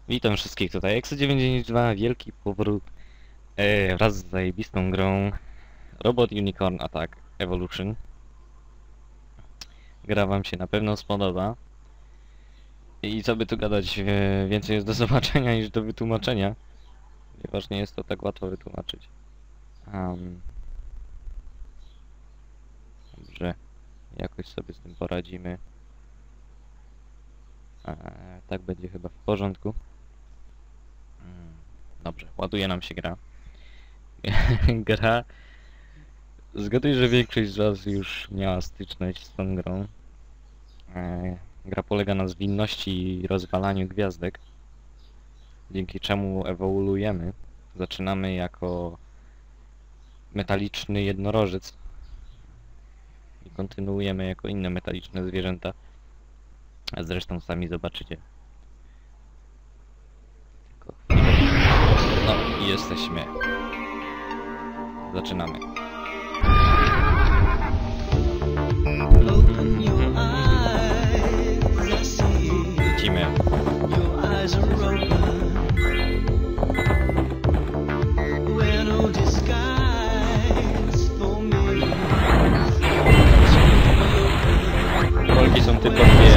Witam wszystkich tutaj, Exa992, wielki powrót wraz z zajebistą grą Robot Unicorn Attack Evolution. Gra wam się na pewno spodoba. I co by tu gadać, więcej jest do zobaczenia niż do wytłumaczenia. Ponieważ nie jest to tak łatwo wytłumaczyć. Dobrze, jakoś sobie z tym poradzimy. Tak będzie chyba w porządku. Dobrze, ładuje nam się gra. Zgaduję, że większość z was już miała styczność z tą grą. Gra polega na zwinności i rozwalaniu gwiazdek, dzięki czemu ewoluujemy. Zaczynamy jako metaliczny jednorożec i kontynuujemy jako inne metaliczne zwierzęta. A zresztą sami zobaczycie. Tylko chwilę. No i jesteśmy. Zaczynamy. Lecimy. Rolki są tylko dwie.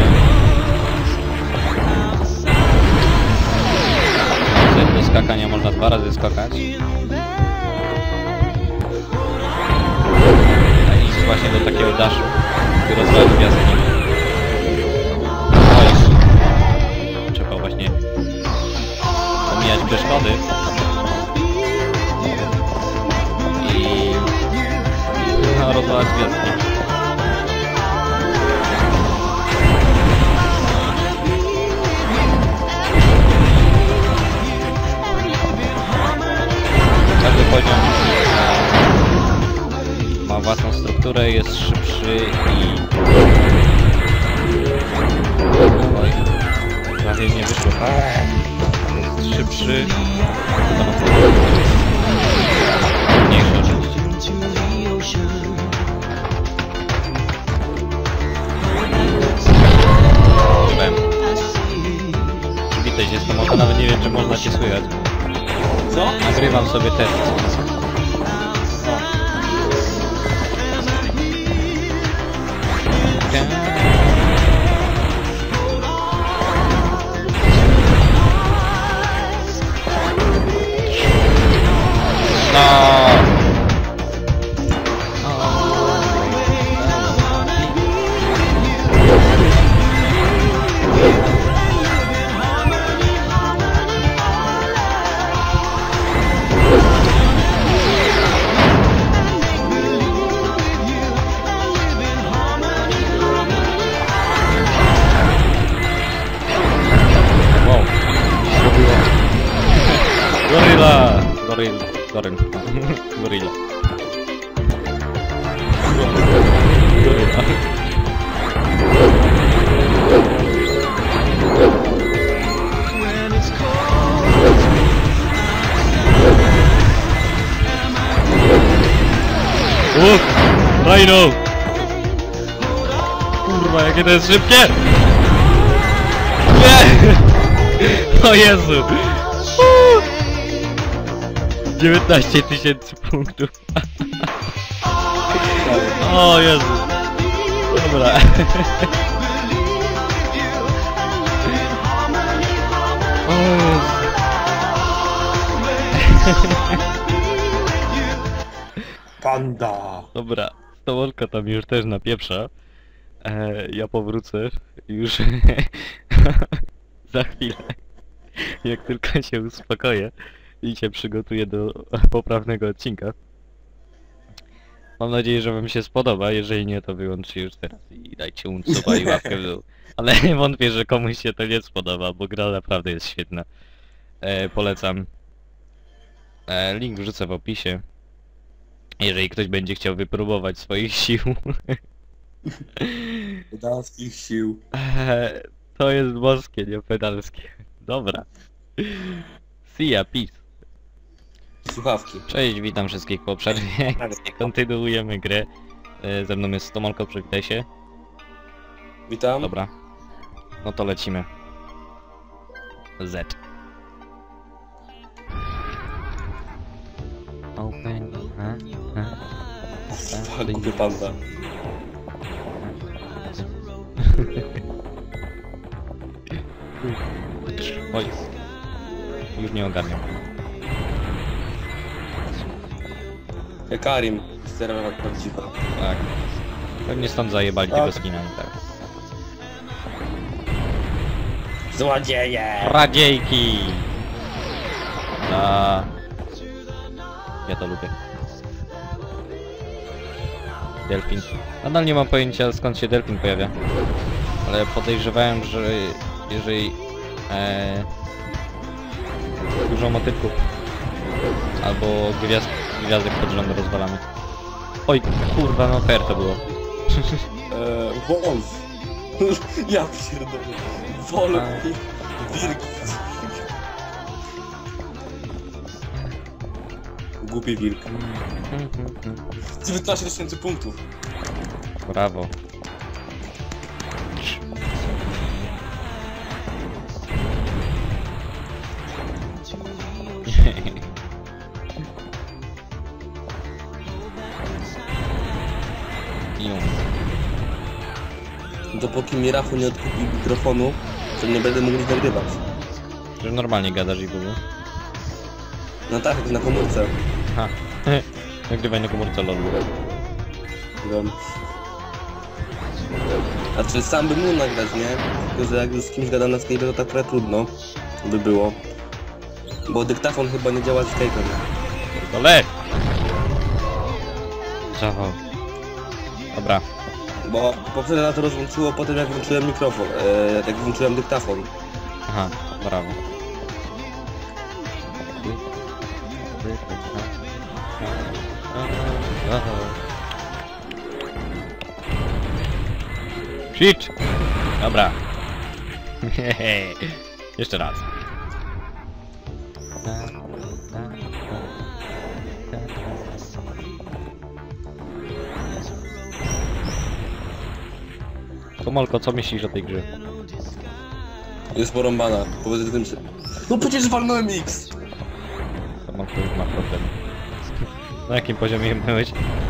Do skakania można 2 razy skakać. I właśnie do takiego daszu, który rozwala gwiazdki. Trzeba właśnie omijać przeszkody. I rozwalać gwiazdki. Każdy poziom ma własną strukturę, jest szybszy i... Oj, prawie nie wyszło. Jest szybszy. Mniejszy oczywiście. Witaj się z tą, nawet nie wiem, czy można cię słychać. Co? Nagrywam sobie test. Gorilla. Rhino! Kurwa, jakie to jest szybkie! Nie! O Jezu! 19 000 punktów. O Jezu. Dobra. O Jezu. Panda. Dobra. Stolka tam już też napieprza. Ja powrócę już za chwilę. Jak tylko się uspokoję i się przygotuję do poprawnego odcinka. Mam nadzieję, że wam się spodoba, jeżeli nie, to wyłączcie już teraz i dajcie suba i łapkę w dół. Ale wątpię, że komuś się to nie spodoba, bo gra naprawdę jest świetna. Polecam. Link wrzucę w opisie. Jeżeli ktoś będzie chciał wypróbować swoich sił. Pedalskich sił. To jest boskie, nie pedalskie. Dobra. See ya, peace. Słuchawki. Cześć, witam wszystkich po przerwie. Kontynuujemy grę. Ze mną jest Stomolko, przywitaj się. Witam. Dobra. No to lecimy. Z. Tak, głupie panda. Oj. Już nie ogarniam. Hekarim, sterowała prawdziwa. Tak. Pewnie stąd zajebali Tak. tego skina i tak. Złodzieje! Radziejki! A... Ja to lubię. Delfin. Nadal nie mam pojęcia, skąd się delfin pojawia. Ale podejrzewałem, że jeżeli dużo motylków albo gwiazdek pod rząd rozwalamy. Oj, kurwa, no fair to było. Wolf. Ja pierdolę. Wolf i wilk. Głupi wilk. 19 000 punktów. Brawo. Jum. Dopóki mi Rafał nie odkupi mikrofonu, to nie będę mógł nic nagrywać. Że normalnie gadasz i było. No tak, jak na komórce. Aha. Nagrywaj na komórce lol. Wiem. A czy sam bym mógł nagrać, nie? Tylko, że jak już z kimś gadam na Skype, to tak trochę trudno by było. Bo dyktafon chyba nie działa z Skype'em. Dole! Zawał. Dobra. Bo poprzednio na to rozłączyło potem jak włączyłem mikrofon, jak włączyłem dyktafon. Aha, brawo. Shit! Dobra. Jeszcze raz. Komolko, co myślisz o tej grze? Jest porąbana, powiedz tym się. No przecież walnąłem X! Komolko już ma problem. Na jakim poziomie byłeś?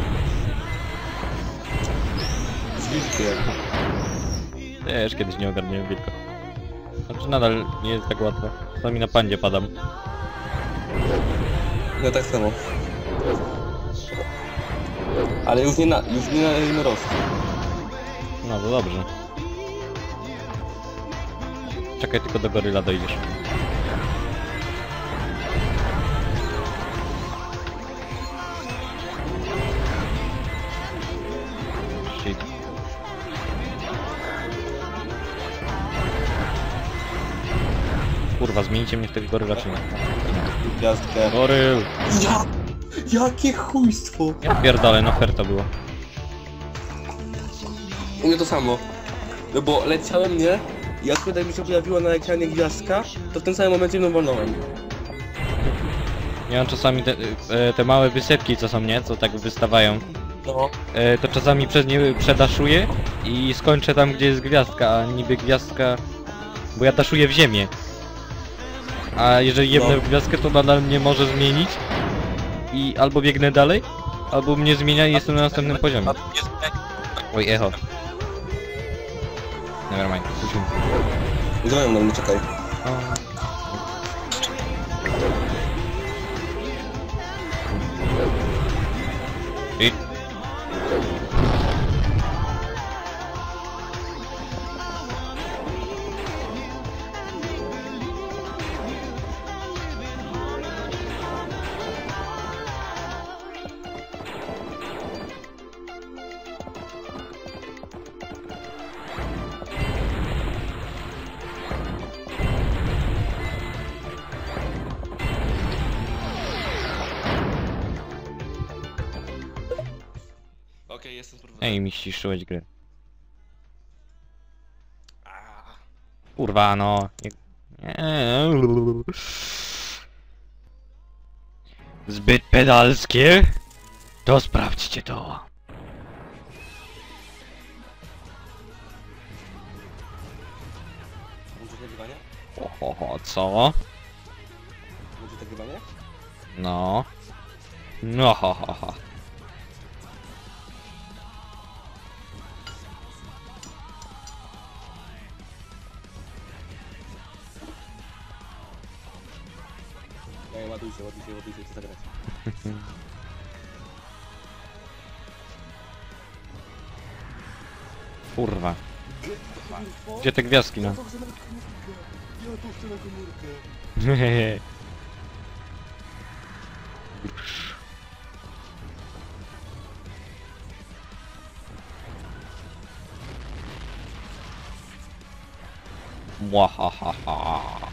Z wilkiem. Też kiedyś nie ogarniałem wilka. Znaczy nadal nie jest tak łatwo. Czasami na pandzie padam. Ja tak samo. Ale już nie na jednorożcu. No to dobrze. Czekaj, tylko do goryla dojdziesz. Shit. Kurwa, zmienicie mnie w tego goryla czy nie? Gwiazdkę. Goryl! Ja! Jakie chujstwo! Ja pierdolę, no fair to było. U mnie to samo. No bo leciałem, nie? I jak tutaj mi się pojawiła na ekranie gwiazdka, to w tym samym momencie mną walnąłem. Ja mam czasami te małe wysepki, co są, nie? Co tak wystawają. No. To czasami przez nie przedaszuję i skończę tam, gdzie jest gwiazdka, a niby gwiazdka... Bo ja daszuję w ziemię. A jeżeli jebnę No. w gwiazdkę, to nadal mnie może zmienić. I albo biegnę dalej, albo mnie zmienia i jestem na następnym poziomie. Oj, echo. Nevermind, puścimy. Dzwonią do mnie, czekaj. I... Okej, jestem prowadzony. Ej, mi ściszyłeś grę. Kurwa, no. Zbyt pedalskie? To sprawdźcie to. Będzie nagrywanie? Ohoho, co? Będzie nagrywanie? No. No, ho, ho, ho. Ej, ładuj się, chcę zagrać. Kurwa. Gdzie te gwiazdki, no? Ja to chcę na komórkę. Ja to chcę na komórkę. Mwahahaha.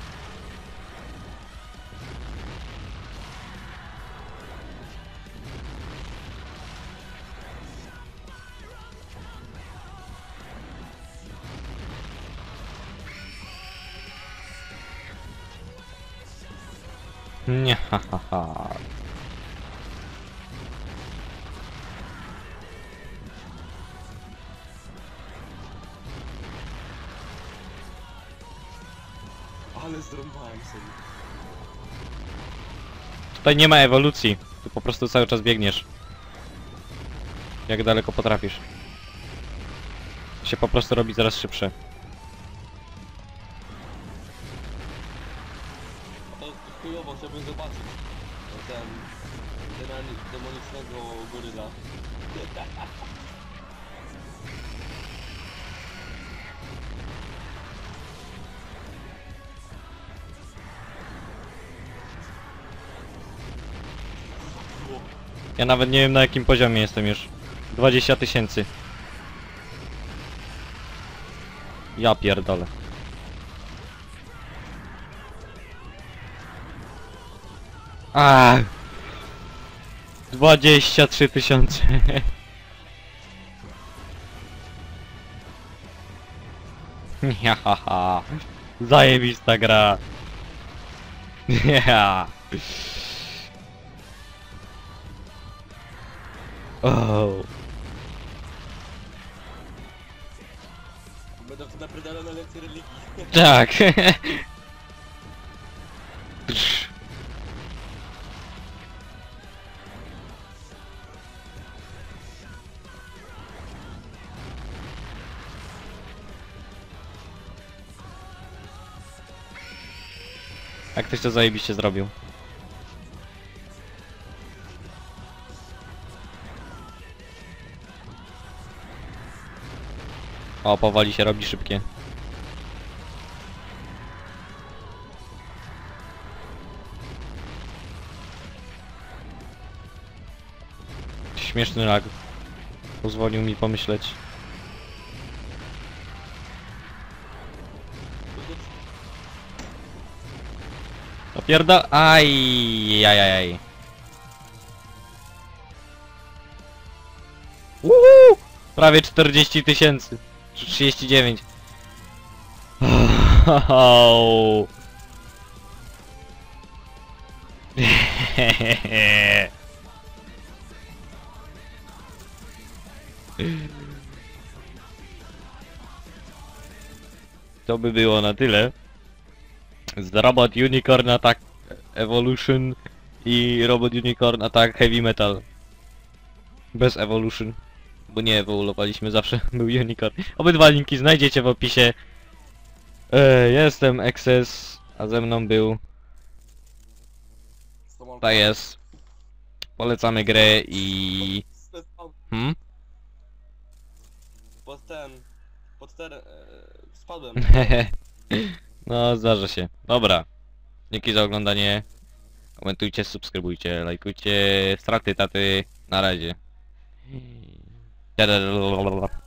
Nie, ha, ha, ha. Ale zrąbałem sobie. Tutaj nie ma ewolucji. Tu po prostu cały czas biegniesz. Jak daleko potrafisz. To się po prostu robi coraz szybsze. A to chujowo, chciałbym zobaczyć. Ten demonicznego goryla. Ja nawet nie wiem na jakim poziomie jestem już. 20 000. Ja pierdolę. Ach. 23 000. Jahaha. Zajebista gra. Yeah. Oh. Będę to napierdalał na lekcję religii. Tak. Jak ktoś to zajebiście zrobił. O, powoli się robi szybkie. Śmieszny lag. Pozwolił mi pomyśleć. Opierda... Ajajajaj. Uhu! Prawie 40 000. Czy 39. Oh. To by było na tyle. Z Robot Unicorn Attack Evolution i Robot Unicorn Attack Heavy Metal. Bez Evolution. Bo nie ewoluowaliśmy, zawsze był Unicorn. Obydwa linki znajdziecie w opisie. Jestem Excess, a ze mną był... Tak jest. Polecamy grę i... Spadłem. No, zdarza się. Dobra. Dzięki za oglądanie. Komentujcie, subskrybujcie, lajkujcie. Straty taty. Na razie.